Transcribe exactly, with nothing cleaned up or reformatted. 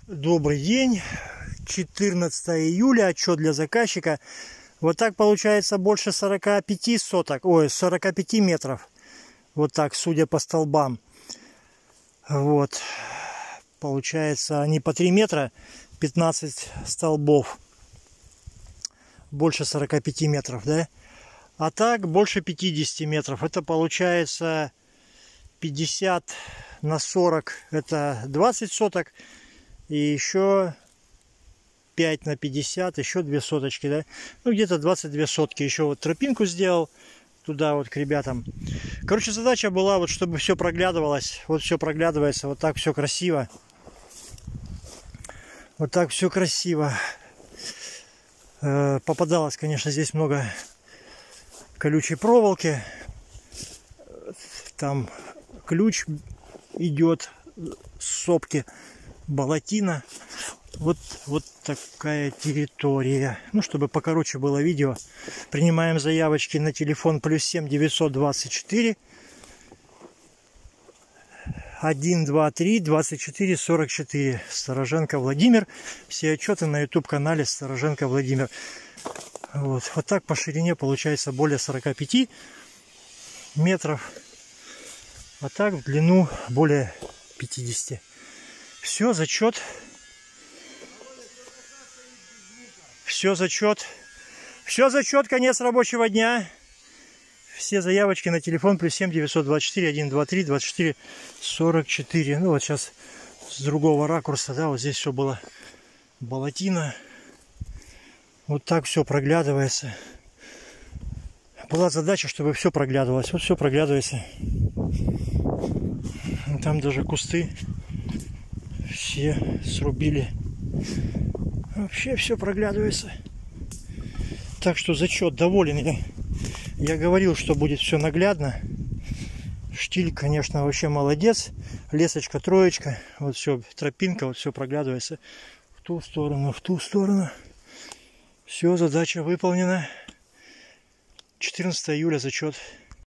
Добрый день, четырнадцатое июля, отчет для заказчика. Вот так получается больше сорока пяти соток, ой, сорока пяти метров. Вот так, судя по столбам. Вот, получается, они по три метра, пятнадцать столбов. Больше сорока пяти метров, да? А так больше пятидесяти метров. Это получается пятьдесят на сорок, это двадцать соток. И еще пять на пятьдесят, еще две соточки, да? Ну, где-то двадцать две сотки. Еще вот тропинку сделал туда вот к ребятам. Короче, задача была вот, чтобы все проглядывалось. Вот все проглядывается, вот так все красиво. Вот так все красиво. Попадалось, конечно, здесь много колючей проволоки. Там ключ идет с сопки. Болотина. Вот, вот такая территория. Ну, чтобы покороче было видео. Принимаем заявочки на телефон плюс семь девятьсот двадцать четыре один два три двадцать четыре сорок четыре. Стороженко Владимир. Все отчеты на YouTube канале Стороженко Владимир. Вот, вот так по ширине получается более сорока пяти метров. А так в длину более пятидесяти. Все, зачет. Все, зачет. Все, зачет, конец рабочего дня. Все заявочки на телефон плюс семь девятьсот двадцать четыре один два три двадцать четыре сорок четыре. Ну вот сейчас с другого ракурса, да, вот здесь все было болотина. Вот так все проглядывается. Была задача, чтобы все проглядывалось. Вот все проглядывается. Там даже кусты все срубили. Вообще все проглядывается. Так что зачет, доволен я. Я говорил, что будет все наглядно. Штиль, конечно, вообще молодец. Лесочка, троечка. Вот все, тропинка, вот все проглядывается. В ту сторону, в ту сторону. Все, задача выполнена. четырнадцатое июля, зачет.